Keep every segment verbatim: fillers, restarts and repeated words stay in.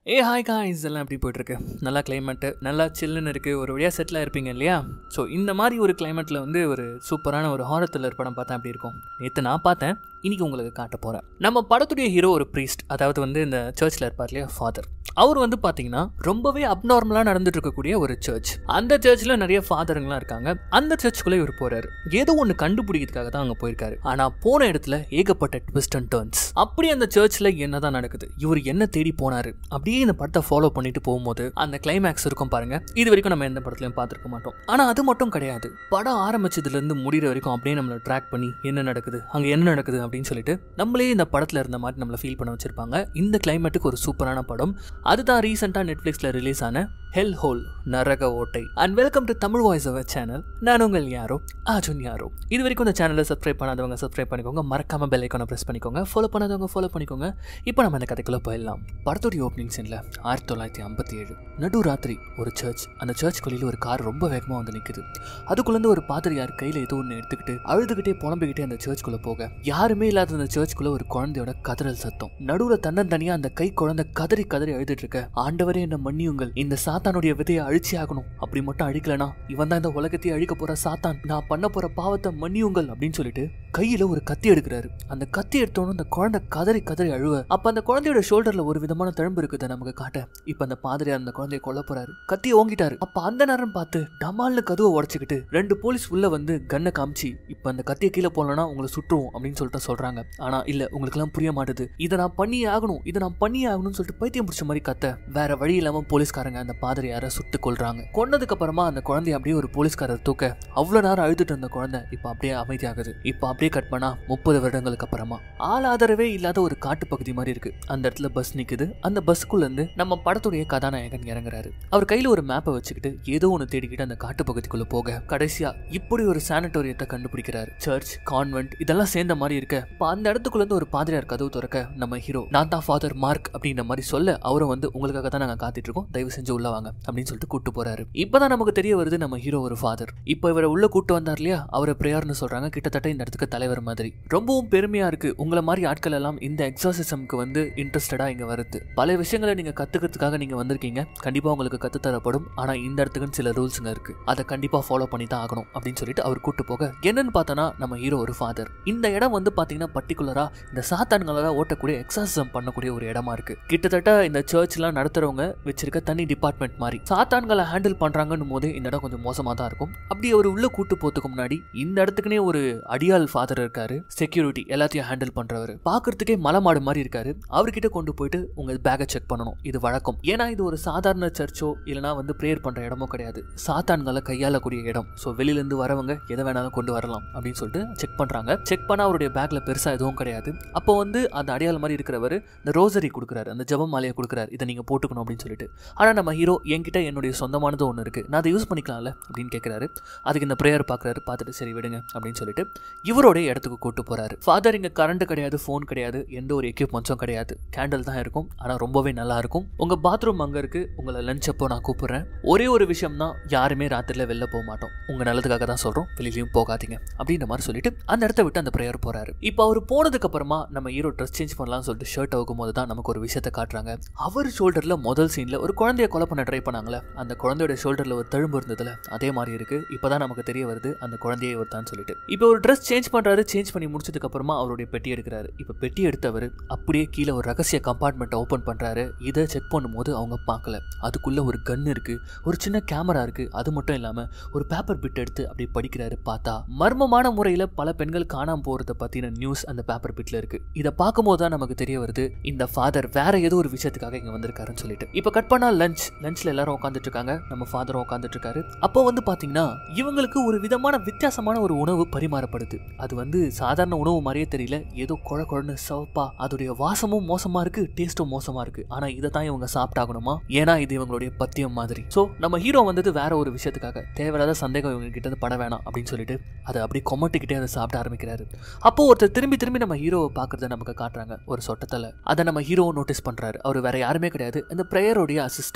ஏ hi guys எல்லாம் எப்படி போய்ட்டுருக்கு? நல்லா கிளைமேட்டு, நல்லா சில்லுன்னு இருக்குது, ஒரு வழியாக செட்டில் இருப்பீங்க இல்லையா? ஸோ இந்த மாதிரி ஒரு கிளைமேட்டில் வந்து ஒரு சூப்பரான ஒரு ஹாரர் த்ரில்லர் படம் பார்த்தா அப்படி இருக்கும். நேற்று நான் பார்த்தேன், இன்றைக்கி உங்களுக்கு காட்ட போகிறேன். நம்ம படத்துடைய ஹீரோ ஒரு ப்ரீஸ்ட், அதாவது வந்து இந்த சர்ச்சில் இருப்பார் இல்லையா, ஃபாதர். அவர் வந்து பார்த்தீங்கன்னா ரொம்பவே அப்நார்மலாக நடந்துட்டு இருக்கக்கூடிய ஒரு சர்ச். அந்த சர்ச்சில் நிறைய ஃபாதருங்களாம் இருக்காங்க. அந்த சர்ச்சுக்குள்ளே இவர் போகிறாரு. ஏதோ ஒன்று கண்டுபிடிக்கிறதுக்காக தான் அங்கே போயிருக்காரு. ஆனால் போன இடத்துல ஏகப்பட்ட ட்விஸ்ட் அண்ட் டர்ன்ஸ். அப்படி அந்த சர்ச்சில் என்ன தான் நடக்குது, இவர் என்ன தேடி போனார், அப்படியே இந்த படத்தை ஃபாலோ பண்ணிட்டு போகும்போது அந்த கிளைமேக்ஸ் இருக்கும் பாருங்க. இது வரைக்கும் நம்ம எந்த படத்துலையும் பார்த்துருக்க மாட்டோம். ஆனால் அது மட்டும் கிடையாது, படம் ஆரம்பிச்சதுலேருந்து முடிகிற வரைக்கும் அப்படியே நம்மளை ட்ராக் பண்ணி என்ன நடக்குது, அங்கே என்ன நடக்குது அப்படின்னு சொல்லிட்டு நம்மளே இந்த படத்தில் இருந்த மாதிரி நம்மளை ஃபீல் பண்ண வச்சிருப்பாங்க. இந்த கிளைமேட்டுக்கு ஒரு சூப்பரான படம். அதுதான் ரீசெண்டாக நெட்ஃப்ளிக்ஸில் ரிலீஸ் ஆன ஹெல் ஹோல், நரக ஓட்டை. And welcome to Tamil voice over channel. நான் உங்கள் யாரோ அர்ஜுன் யாரோ. இது வரைக்கும் இந்த சேனலை சப்ஸ்கிரைப் பண்ணாதவங்க சப்ஸ்கிரைப் பண்ணிக்கோங்க, மறக்காம பெல் ஐக்கானை ப்ரெஸ் பண்ணிக்கோங்க, ஃபாலோ பண்ணாதவங்க ஃபாலோ பண்ணிக்கோங்க. இப்போ நம்ம இந்த கதைக்குள்ளே போயிடலாம். படத்துடைய ஓப்பனிங் சீனில் ஆயிரத்தி தொள்ளாயிரத்தி ஐம்பத்தி ஏழு நடு ராத்திரி ஒரு சர்ச். அந்த சர்ச் கொள்ளையில் ஒரு கார் ரொம்ப வேகமாக வந்து நிற்குது. அதுக்குள்ளேருந்து ஒரு பாதிரியார் கையில் ஏதோ ஒன்று எடுத்துக்கிட்டு அழுதுகிட்டே புலம்பிக்கிட்டே அந்த சர்ச்சுக்குள்ளே போக, யாருமே இல்லாத அந்த சர்ச்சுக்குள்ளே ஒரு குழந்தையோட கதறல் சத்தம். நடுவில் தன்னந்தனியாக அந்த கை குழந்தை கதறி கதறி அழுதுட்டு இருக்க, ஆண்டவரே என்ன மன்னியுங்கள், இந்த சாத்தானுடைய விதையை அழிச்சி ஆகணும், அப்படி மட்டும் அழிக்கலனா இவன் தான் இந்த உலகத்தையே அழிக்க போற சாத்தான், நான் பண்ண போற பாவத்தை மன்னியுங்கள் அப்படின்னு சொல்லிட்டு கையில ஒரு கத்தி எடுக்கிறாரு. அந்த கத்தி எடுத்தோன்னு அந்த குழந்தை கதறி கதறி அழுவ, அப்ப அந்த குழந்தையோட ஷோல்டர்ல ஒரு விதமான தழும்பு இருக்குது நமக்கு காட்ட. இப்ப அந்த பாதிரியார் அந்த குழந்தைய கொல்ல போறாரு, கத்தியை ஓங்கிட்டாரு. அப்ப அந்த நேரம் பார்த்து டமால்னு கதவை உடைச்சுக்கிட்டு ரெண்டு போலீஸ் உள்ள வந்து கண்ணை காமிச்சு, இப்ப அந்த கத்தியை கீழே போலனா உங்களை சுற்றுவோம் அப்படின்னு சொல்லிட்டு சொல்றாங்க. ஆனா இல்ல, உங்களுக்கு எல்லாம் புரிய மாட்டுது, இதை நான் பண்ணியே ஆகணும், இதை நான் பண்ணியே ஆகணும்னு சொல்லிட்டு பைத்தியம் பிடிச்ச மாதிரி கத்த, வேற வழி இல்லாம போலீஸ்காரங்க அந்த பாதிரியார சுட்டு கொள்றாங்க. கொன்னதுக்கு அப்புறமா அந்த குழந்தைய அப்படியே ஒரு போலீஸ்காரர் தூக்க, அவ்வளவு நேரம் அழுதுட்டு இருந்த குழந்தை இப்ப அப்படியே அமைதியாகுது. இப்ப அப்படியே கட் பண்ணா முப்பது வருடங்களுக்கு அப்புறமா ஆள் ஆதரவே இல்லாத ஒரு காட்டு பகுதி மாதிரி இருக்கு. அந்த இடத்துல பஸ் நிக்குது. அந்த பஸ்க்குள்ள இருந்து நம்ம படத்துடைய கதாநாயகன் இறங்குறாரு. அவர் கையில ஒரு மேப்பை வச்சுக்கிட்டு ஏதோ ஒன்று தேடிக்கிட்டு அந்த காட்டு பகுதிக்குள்ள போக, கடைசியா இப்படி ஒரு சானிட்டோரியத்தை கண்டுபிடிக்கிறாரு. சர்ச், கான்வென்ட் இதெல்லாம் சேர்ந்த மாதிரி இருக்க, இப்ப அந்த இடத்துக்குள்ள இருந்து ஒரு பாதிரியார் கதவு திறக்க, நம்ம ஹீரோ நான் தான் ஃபாதர் மார்க் அப்படின்ற மாதிரி சொல்ல, அவரை வந்து உங்களுக்காக தான் நாங்க காத்துட்டு இருக்கோம், தயவு செஞ்சு உள்ள வாங்க அப்படின்னு சொல்லிட்டு கூட்டு போறாரு. இப்பதான் நமக்கு தெரிய வருது நம்ம ஹீரோ ஒரு ஃபாதர். இப்ப இவரை உள்ள கூட்டு வந்தார் இல்லையா, அவரை பிரேயர்னு சொல்றாங்க. கிட்டத்தட்ட இந்த இடத்துக்கு தலைவர் மாதிரி. ரொம்பவும் பெருமையா இருக்கு, உங்களை மாதிரி ஆட்கள் எல்லாம் இந்த எக்ஸாசிசம்க்கு வந்து இன்ட்ரெஸ்டடா இங்க வருது. பல விஷயங்களை நீங்க கத்துக்கிறதுக்காக நீங்க வந்திருக்கீங்க, கண்டிப்பா உங்களுக்கு கத்து தரப்படும். ஆனா இந்த இடத்துக்குன்னு சில ரூல்ஸ்ங்க இருக்கு, அதை கண்டிப்பா ஃபாலோ பண்ணி தான் ஆகணும் அப்படின்னு சொல்லிட்டு அவர் கூட்டு போக, என்னன்னு பார்த்தோன்னா நம்ம ஹீரோ ஒரு ஃபாதர். இந்த இடம் வந்து பாத்தீங்கன்னா பர்டிகுலரா இந்த சாத்தான்களா ஓட்டக்கூடிய எக்ஸாசிசம் பண்ணக்கூடிய ஒரு இடமா இருக்கு. கிட்டத்தட்ட இந்த சர்ச் எல்லாம் நடத்துறவங்க வச்சிருக்க தனி டிபார்ட்மெண்ட் மாதிரி. சாத்தான்களை ஹேண்டில் பண்றாங்கன்னு போது இந்த இடம் கொஞ்சம் மோசமா தான் இருக்கும். அப்படி ஒரு உள்ள கூட்டு போறதுக்கு முன்னாடி இந்த இடத்துக்குனே ஒரு அடியால் ஃபாதர் இருக்காரு, செக்யூரிட்டி எல்லாத்தையும் ஹேண்டில் பண்றவர். பாக்குறதுக்கே மலை மாடு மாதிரி இருக்காரு. அவர்கிட்ட கொண்டு போயிட்டு உங்க பேக்கை செக் பண்ணணும், இது வழக்கம். ஏன்னா இது ஒரு சாதாரண சர்ச்சோ இல்லைனா வந்து பிரேயர் பண்ற இடமோ கிடையாது, சாத்தான்களை கையாளக்கூடிய இடம். ஸோ வெளியில இருந்து வரவங்க எதை வேணாலும் கொண்டு வரலாம் அப்படின்னு சொல்லிட்டு செக் பண்றாங்க. செக் பண்ணா அவருடைய பேக்ல பெருசா எதுவும் கிடையாது. அப்போ வந்து அந்த அடியால் மாதிரி இருக்கிறவர் இந்த ரோசரி கொடுக்குறாரு, அந்த ஜெப மாலையை கொடுக்குறாரு, இதை நீங்க போட்டுக்கணும் அப்படின்னு சொல்லிட்டு. ஆனா நம்ம ஹீரோ என்கிட்ட என்னுடைய சொந்தமானது ஒன்று இருக்கு, நான் அதை யூஸ் பண்ணிக்கலாம்ல அப்படின்னு கேட்கிறாரு. அதுக்கு இந்த பிரேயர் பார்க்குறாரு, பார்த்துட்டு சரி விடுங்க அப்படின்னு சொல்லிட்டு இவரோட இடத்துக்கு கூட்டு போறாரு. ஃபாதர் இங்க கரண்ட் கிடையாது, ஃபோன் கிடையாது, எந்த ஒரு எக்யூப்மெண்ட்ஸும் கிடையாது, கேண்டில் தான் இருக்கும். ஆனா ரொம்பவே நல்லா இருக்கும். உங்க பாத்ரூம் அங்க இருக்கு, உங்களை லஞ்ச் அப்போ நான் கூப்பிடுறேன். ஒரே ஒரு விஷயம் தான், யாருமே ராத்திரில வெளில போக மாட்டோம், உங்க நல்லதுக்காக தான் சொல்றோம், வெளியிலையும் போகாதீங்க அப்படின்ற மாதிரி சொல்லிட்டு அந்த இடத்த விட்டு அந்த பிரேயர் போறாரு. இப்போ அவர் போனதுக்கு அப்புறமா நம்ம ஹீரோ ட்ரெஸ் சேஞ்ச் பண்ணலாம்னு சொல்லிட்டு ஷர்ட் ஆகும் போது தான் நமக்கு ஒரு விஷயத்தை காட்டுறாங்க. அவர் ஷோல்டர்ல முதல் சீன்ல ஒரு குழந்தைய கொலை பண்ண ட்ரை பண்ணாங்களே, அந்த குழந்தையோட ஷோல்டர்ல ஒரு தழும்பு இருந்ததுல அதே மாதிரி இருக்கு. இப்பதான் நமக்கு தெரிய வருது அந்த குழந்தையை ஒருத்தான்னு சொல்லிட்டு. இப்போ ஒரு ட்ரெஸ் சேஞ்ச் பண்றாரு. சேஞ்ச் பண்ணி முடிச்சதுக்கு அப்புறமா அவருடைய பெட்டி எடுக்கிறாரு. இப்ப பெட்டி எடுத்தவர் அப்படியே கீழே ஒரு ரகசிய கம்பார்ட்மெண்ட் ஓபன் பண்றாரு. இதை செக் பண்ணும்போது அவங்க பார்க்கல, அதுக்குள்ள ஒரு கன் இருக்கு, ஒரு சின்ன கேமரா இருக்கு. அது மட்டும் இல்லாம ஒரு பேப்பர் பிட் எடுத்து அப்படியே படிக்கிறாரு. பார்த்தா மர்மமான முறையில பல பெண்கள் காணாம போறத பத்தின நியூஸ் அந்த பேப்பர் பிட்ல இருக்கு. இதை பார்க்கும்போது தான் நமக்கு தெரிய வருது இந்த ஃபாதர் வேற ஏதோ ஒரு விஷயத்துக்காக இங்க வந்திருக்காருன்னு சொல்லிட்டு. இப்ப கட் பண்ணா லஞ்ச் லஞ்ச்ல எல்லாரும் உட்காந்துட்டு இருக்காங்க. நம்ம ஃபாதரும் உட்காந்துட்டு இருக்காரு. அப்போ வந்து பாத்தீங்கன்னா இவங்களுக்கு ஒரு விதமான வித்தியாசமான ஒரு உணவு பரிமாறப்படுது. அது வந்து சாதாரண உணவு மாதிரியே தெரியல, ஏதோ குழ குழன்னு சவப்பா, அதோடைய வாசமும் மோசமா இருக்கு, டேஸ்டும் மோசமா இருக்கு. ஆனா இதை தான் இவங்க சாப்பிட்டாகணுமா, ஏன்னா இது இவங்களுடைய பத்தியம் மாதிரி. சோ நம்ம ஹீரோ வந்தது வேற ஒரு விஷயத்துக்காக, தேவையில்லாத சந்தேகம் இவங்க கிட்ட இருந்து பட வேணாம் அப்படின்னு சொல்லிட்டு அதை அப்படி கொமட்டிக்கிட்டே அதை சாப்பிட ஆரம்பிக்கிறாரு. அப்போ ஒருத்தர் திரும்பி திரும்பி நம்ம ஹீரோவை பாக்குறத நமக்கு காட்டுறாங்க, ஒரு சொட்டத்தல. அதை நம்ம ஹீரோ நோட்டீஸ் பண்றாரு. அவர் வேற யாருமே கிடையாது, இந்த பிரேயரோடைய அசிஸ்டன்ட்.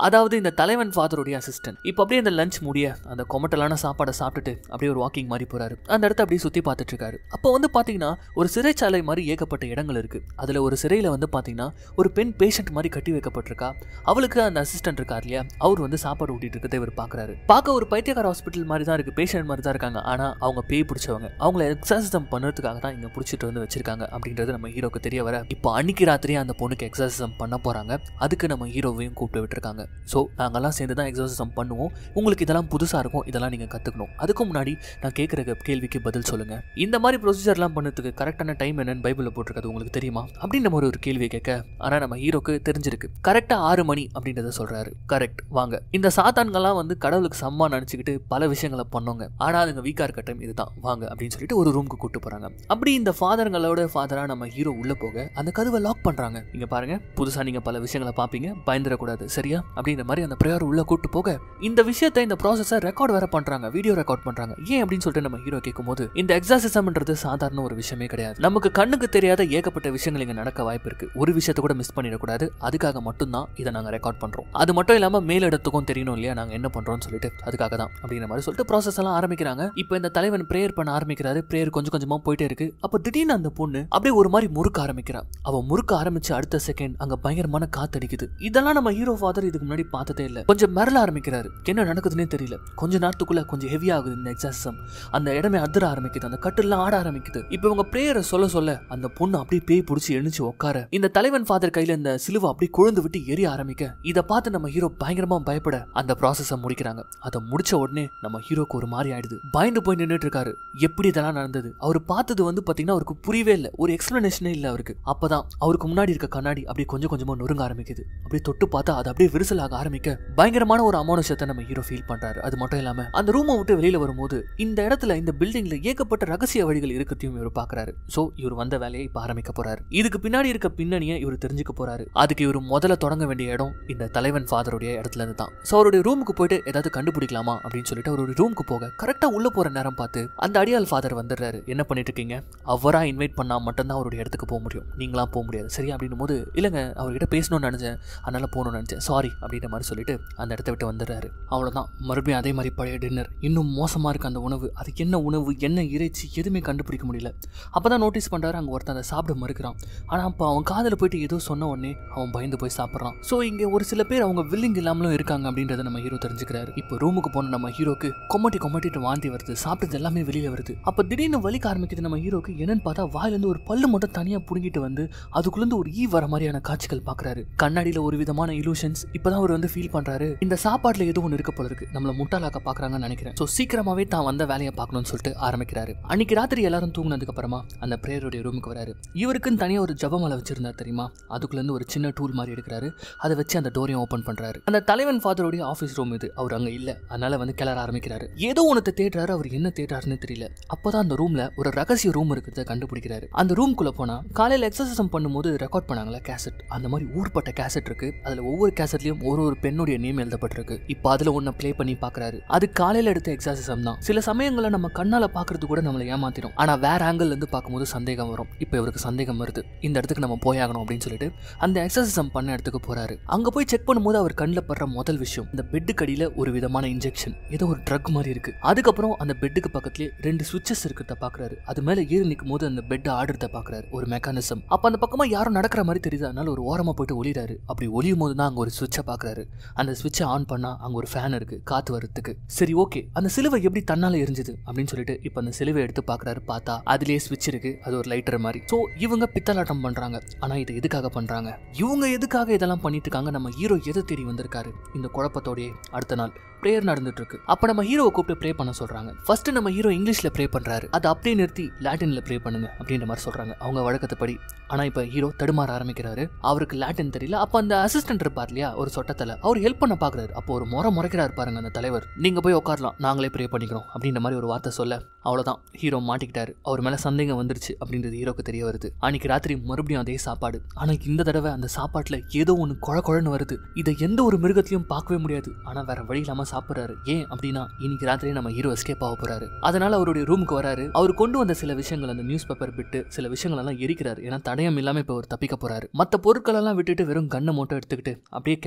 அதாவது இந்த தலைவன் ஃபாதருடைய அசிஸ்டன்ட். இப்போ அப்படியே அந்த லஞ்ச் முடிய அந்த கொமட்டலான சாப்பாடை சாப்பிட்டுட்டு அப்படியே ஒரு வாக்கிங் மாதிரி போறாரு. அந்த இடத்த அப்படியே சுத்தி பார்த்துட்டு இருக்காரு. அப்போ வந்து பாத்தீங்கன்னா ஒரு சிறைச்சாலை மாதிரி ஏகப்பட்ட இடங்கள் இருக்கு. அதுல ஒரு சிறையில வந்து பாத்தீங்கன்னா ஒரு பெண் பேஷண்ட் மாதிரி கட்டி வைக்கப்பட்டிருக்கா. அவளுக்கு அந்த அசிஸ்டன்ட் இருக்கார் இல்லையா, அவர் வந்து சாப்பாடு ஊட்டிட்டு இருக்கதை இவர் பாக்குறாரு. பார்க்க ஒரு பைத்தியக்கார ஹாஸ்பிட்டல் மாதிரி தான் இருக்கு, பேஷண்ட் மாதிரி தான் இருக்காங்க. ஆனா அவங்க பேய் பிடிச்சவங்க, அவங்கள எக்ஸாசிசம் பண்றதுக்காக தான் இங்க பிடிச்சிட்டு வந்து வச்சிருக்காங்க அப்படின்றது நம்ம ஹீரோக்கு தெரிய வர, இப்போ அன்னைக்கு ராத்திரியே அந்த பொண்ணுக்கு எக்ஸாசிசம் பண்ண போறாங்க. அதுக்கு நம்ம ஹீரோவையும் கூப்பிட்டு விட்டுருக்காங்க. ஸோ நாங்கெல்லாம் சேர்ந்து தான் எக்ஸாசிசம் பண்ணுவோம், உங்களுக்கு இதெல்லாம் புதுசா இருக்கும், இதெல்லாம் நீங்க கத்துக்கணும். அதுக்கு முன்னாடி நான் கேட்குற கேள்விக்கு பதில் சொல்லுங்க. இந்த மாதிரி ப்ரொசீஜர்லாம் பண்ணதுக்கு கரெக்டான டைம் என்னன்னு பைபிளில் போட்டிருக்கிறது உங்களுக்கு தெரியுமா அப்படின்ற மாதிரி ஒரு கேள்வியை கேட்க, ஆனால் நம்ம ஹீரோக்கு தெரிஞ்சிருக்கு. கரெக்டாக ஆறு மணி அப்படின்றத சொல்றாரு. கரெக்ட், வாங்க. இந்த சாத்தான்கள்லாம் வந்து கடவுளுக்கு சம்மா நினச்சிக்கிட்டு பல விஷயங்களை பண்ணோங்க, ஆனால் அதுங்க வீக்கா இருக்க டைம் இதுதான், வாங்க அப்படின்னு சொல்லிட்டு ஒரு ரூமுக்கு கூப்பிட்டு போறாங்க. அப்படி இந்த ஃபாதருங்களோட ஃபாதரா நம்ம ஹீரோ உள்ள போக அந்த கதவை லாக் பண்றாங்க. இங்க பாருங்க, புதுசா நீங்க பல விஷயங்களை பார்ப்பீங்க, பயந்துடக்கூடாது சரியா அப்படின்ற மாதிரி அந்த பிரேயர் உள்ள கூப்பிட்டு போக, இந்த விஷயத்தை இந்த ப்ராசஸை ரெக்கார்ட் வேற பண்றாங்க, வீடியோ ரெக்கார்ட் பண்றாங்க. ஏன் அப்படின்னு சொல்லிட்டு நம்ம ஹீரோ கேட்கும்போது, இந்த எக்ஸாசிசம்ன்றது சாதாரண ஒரு விஷயமே கிடையாது. நமக்கு கண்ணுக்கு தெரியாத ஏகப்பட்ட விஷயங்கள் இங்க நடக்க வாய்ப்பு இருக்கு. ஒரு விஷயத்தை கூட மிஸ் பண்ணிடக்கூடாது, அதுக்காக மட்டும்தான் இதை நாங்க ரெக்கார்ட் பண்றோம். அது மட்டும் இல்லாம மேலிடத்துக்கும் தெரியணும் இல்லையா நாங்க என்ன பண்றோம்னு சொல்லிட்டு, அதுக்காக தான் அப்படிங்கிற மாதிரி சொல்லிட்டு ப்ராசஸ் எல்லாம் ஆரம்பிக்கிறாங்க. இப்போ இந்த தலைவன் பிரேயர் பண்ண ஆரம்பிக்கிறாரு. பிரேயர் கொஞ்சம் கொஞ்சமா போயிட்டே இருக்கு. அப்ப திடீர்னு அந்த பொண்ணு அப்படியே ஒரு மாதிரி முறுக்க ஆரம்பிக்கிறா. அவ முறுக்க ஆரம்பிச்சு அடுத்த செகண்ட் அங்க பயங்கரமான காத்தடிக்குது. இதெல்லாம் நம்ம ஹீரோ ஃபாதர் இதுக்கு முன்னாடி பார்த்ததே இல்ல. கொஞ்சம் மிரள ஆரம்பிக்கிறாரு. என்ன நடக்குதுன்னே தெரியல. கொஞ்ச நேரத்துக்குள்ள கொஞ்சம் ஹெவி ஆகுது இந்த எக்ஸாசிசம். அந்த இடமே அதிர ஆரம்பிக்குது, அந்த கட்டெல்லாம் ஆட ஆரம்பிக்குது. இப்போ இவங்க பிரேயரை சொல்ல சொல்ல அந்த பொண்ணு அப்படியே பேய் பிடிச்சி எழுந்து உட்கார, இந்த தலைவன் ஃபாதர் கையில இந்த சிலுவை அப்படியே கொழுந்து விட்டு எரிய ஆரம்பிக்க, இதை பார்த்து நம்ம ஹீரோ பயங்கரமா பயப்பட அந்த ப்ராசஸை முடிக்கிறாங்க. அதை முடிச்ச உடனே நம்ம ஹீரோக்கு ஒரு மாதிரி ஆயிடுது. பயந்து போய் நின்றுட்டு இருக்காரு. எப்படி இதெல்லாம் நடந்தது அவர் பார்த்தது வந்து பாத்தீங்கன்னா அவருக்கு புரியவே இல்லை, ஒரு எக்ஸ்பிளனேஷனே இல்லை அவருக்கு. அப்பதான் அவருக்கு முன்னாடி இருக்க கண்ணாடி அப்படியே கொஞ்சம் கொஞ்சமா நொறுங்க ஆரம்பிக்குது. அப்படியே தொட்டு பார்த்தா அது அப்படியே விரிசலாக ஆரம்பிக்க பயங்கரமான ஒரு அமானுஷத்தை நம்ம ஹீரோ ஃபீல் பண்றாரு. அது மட்டும் இல்லாம அந்த ரூமை விட்டு வெளியில வரும்போது இந்த இடத்துல இந்த பில்டிங்ல ஏகப்பட்ட ரகசிய வழிகள் இருக்கிறதையும் இவர் பாக்குறாரு. சோ இவர் வந்த வேலையை இப்ப ஆரம்பிக்க போறாரு. இதுக்கு பின்னாடி இருக்க பின்னணியை இவர் தெரிஞ்சுக்க போறாரு. அதுக்கு இவர் முதல்ல தொடங்க வேண்டிய இடம் இந்த தலைவன் ஃபாதருடைய இடத்துல இருந்து தான். சோ அவருடைய ரூமுக்கு போயிட்டு ஏதாவது கண்டுபிடிக்கலாமா அப்படின்னு சொல்லிட்டு அவருடைய ரூமுக்கு போக கரெக்டா உள்ள போற நேரம் பார்த்து அந்த அடியால் ஃபாதர் வந்துடுறாரு. என்ன பண்ணிட்டு இருக்கீங்க, அவரா இன்வைட் பண்ணா மட்டும்தான் அவருடைய இடத்துக்கு போக முடியும், நீங்களாம் போக முடியாது சரியா அப்படின்னும் போது, இல்லைங்க அவர்கிட்ட பேசணும்னு நினைச்சேன், அதனால போகணும்னு நினைச்சேன், சாரி அப்படின்ற மாதிரி சொல்லிட்டு அந்த இடத்த விட்டு வந்துடுறாரு. அவ்வளவுதான், மறுபடியும் அதே மாதிரி பழைய டின்னர். இன்னும் மோசமா இருக்கு அந்த உணவு. அது என்ன உணவு, என்ன இறைச்சி, எதுவுமே கண்டுபிடிக்க முடியல. அப்பதான் நோட்டீஸ் பண்றாரு அங்க ஒருத்தன் அதை சாப்பிட மறுக்கிறான். ஆனா அப்ப அவன் காதல போயிட்டு ஏதோ சொன்ன உடனே அவன் பயந்து போய் சாப்பிட்றான். சோ இங்க ஒரு சில பேர் அவங்க வில்லிங் இல்லாமலும் இருக்காங்க அப்படின்றத நம்ம ஹீரோ தெரிஞ்சுக்கிறாரு. இப்போ ரூமுக்கு போன நம்ம ஹீரோக்கு கொமட்டி கொமட்டிட்டு வாந்தி வருது, சாப்பிட்டது எல்லாமே வெளியில வருது. அப்ப திடீர்னு வலிக்க ஆரம்பிக்குது நம்ம ஹீரோக்கு. என்னன்னு பார்த்தா வாயில இருந்து ஒரு பல்லு மட்டும் தனியா புடுங்கிட்டு வந்து அதுக்குள்ள இருந்து ஒரு ஈ வர மாதிரியான காட்சிகள் பாக்குறாரு. கண்ணாடியில ஒரு விதமான இலூஷன்ஸ் இப்பதான் அவர் வந்து ஃபீல் பண்றாரு. இந்த சாப்பாட்டுல ஏதோ ஒன்று இருக்க போல இருக்கு, நம்மள முட்டாளாக்க பாக்குறாங்கன்னு நினைக்கிறேன். சோ சீக்கிரமாவே தான் வந்த வேலையை பார்க்கணும்னு சொல்லிட்டு ஆரம்பிக்கிறாரு. அன்னைக்கு ராத்திரி எல்லாரும் தூங்கினதுக்கு அப்புறமா அந்த பிரேயருடைய ரூமுக்கு வராரு. இவருக்குன்னு தனியா ஒரு ஜபமாலை வச்சிருந்தார் தெரியுமா, அதுக்குள்ள இருந்து ஒரு சின்ன டூல் மாதிரி எடுக்கிறாரு. அதை வச்சு அந்த டோரையும் ஓபன் பண்றாரு. அந்த தலைவன் ஃபாதருடைய ஆபீஸ் ரூம் இது, அவர் அங்க இல்ல, அதனால வந்து கிளற ஆரம்பிக்கிறாரு. ஏதோ ஒன்னத்தை தேடுறாரு, அவர் என்ன தேடுறாருன்னு தெரியல. அப்பதான் அந்த ரூம்ல ஒரு ரகசிய ரூம் இருக்கிறத கண்டுபிடிக்கிறாரு. அந்த ரூம்குள்ள போனா காலையில எக்ஸசைஸ் பண்ணும்போது ரெக்கார்ட் பண்ணாங்களா கேசட், அந்த மாதிரி ஊர்பட்ட கேசட் இருக்கு. அதுல ஒவ்வொரு கேசட்லயும் ஒரு ஒரு பெண்ணுடைய நேம் எழுதப்பட்டிருக்கு. இப்போ அதுல ஒன்ன பிளே பண்ணி பாக்குறாரு. அது காலையில எடுத்த எக்ஸசைஸ் தான். சில சமயங்கள்ல நம்ம கண்ணால பாக்குறது கூட நம்மளை ஏமாத்திடும், ஆனா வேற ஆங்கிள் இருந்து பார்க்கும்போது சந்தேகம் வரும். இப்போ இவருக்கு சந்தேகம் வருது, இந்த இடத்துக்கு நம்ம போயாகணும் அப்படின்னு சொல்லிட்டு அந்த எக்ஸசைஸ் பண்ண இடத்துக்கு போறாரு. அங்க போய் செக் பண்ணும்போது அவர் கண்ணில் படுற முதல் விஷயம், இந்த பெட்டு கடியில ஒரு விதமான இன்ஜெக்ஷன், ஏதோ ஒரு ட்ரக் மாதிரி இருக்கு. அதுக்கப்புறம் அந்த பெட்டுக்கு பக்கத்துலயே ரெண்டு சுவிட்சஸ் இருக்கிறத பாக்குறாரு. அது மேல ஏறி நிற்கும் போது அந்த பெட் ஆடுறத பாக்குறாரு, ஒரு மெக்கானிசம். அப்ப அந்த பக்கமா யாரும் நடக்கிற மாதிரி தெரியுது, அதனால ஒரு ஓரமா போயிட்டு ஒளிறாரு. அப்படி ஒளியும் போது தான் அங்க ஒரு சுவிட்சை பாக்குறாரு. அந்த சுவிட்சை ஆன் பண்ணா அங்க ஒரு ஃபேன் இருக்கு, காத்து வரதுக்கு. சரி ஓகே, அந்த சிலுவை எப்படி தன்னால எரிஞ்சது அப்படின்னு சொல்லிட்டு இப்ப அந்த சிலுவை எடுத்து பாக்குறாரு. பார்த்தா அதுலயே சுவிட்ச் இருக்கு, அது ஒரு லைட்டர் மாதிரி. சோ இவங்க பித்தலாட்டம் பண்றாங்க. ஆனா இது எதுக்காக பண்றாங்க, இவங்க எதுக்காக இதெல்லாம் பண்ணிட்டு இருக்காங்க, நம்ம ஹீரோ எது தேடி வந்திருக்காரு? இந்த குழப்பத்தோடய அடுத்த நாள் பிரேயர் நடந்துட்டு இருக்கு. அப்ப நம்ம ஹீரோவை கூப்பிட்டு ப்ரே பண்ண சொல்றாங்க. ஃபர்ஸ்ட் நம்ம ஹீரோ இங்கிலீஷ்ல ப்ரே பண்றாரு, அதை அப்படியே நிறுத்தி லாட்டின்ல ப்ரே பண்ணுங்க அப்படின்ற மாதிரி சொல்றாங்க அவங்க வழக்கத்துப்படி. ஆனா இப்ப ஹீரோ தடுமாற ஆரம்பிக்கிறாரு, அவருக்கு லாட்டின் தெரியல. அப்ப அந்த அசிஸ்டன்ட் இருப்பார் இல்லையா ஒரு சொட்டத்துல, அவர் ஹெல்ப் பண்ண பாக்குறாரு. அப்போ ஒரு முறை முறைக்கிறாரு பாருங்க அந்த தலைவர், நீங்க போய் உட்காரலாம், நாங்களே ப்ரே பண்ணிக்கிறோம் அப்படின்ற மாதிரி ஒரு வார்த்தை சொல்ல, அவ்வளவுதான் ஹீரோ மாட்டிக்கிட்டாரு. அவர் மேல சந்தேகம் வந்துருச்சு அப்படின்றது ஹீரோக்கு தெரிய வருது. அன்னைக்கு ராத்திரி மறுபடியும் அதே சாப்பாடு. ஆனா இந்த தடவை அந்த சாப்பாட்டுல ஏதோ ஒண்ணு கொழ கொழன்னு வருது. இதை எந்த ஒரு மிருகத்திலையும் பார்க்கவே முடியாது. ஆனா வேற வழி இல்லாம சாப்பிடுறாரு. ஏன் அப்படின்னா இன்னைக்கு ராத்திரி நம்ம ஹீரோ எஸ்கேப் ஆக போறாரு. அதனால அவருடைய ரூமுக்கு வராரு. அவர் கொண்டு வந்த சில விஷயங்கள், அந்த நியூஸ் பேப்பர் விட்டு சில விஷயங்கள் எல்லாம் எரிக்கிறாரு. ஏன்னா தடயம் இல்லாம இப்ப அவர் தப்பிக்க போறாரு. மத்த பொருட்கள் எல்லாம் விட்டுட்டு வெறும் கண்ணை மட்டும் எடுத்துக்கிட்டு அப்படியே கேஷுவலா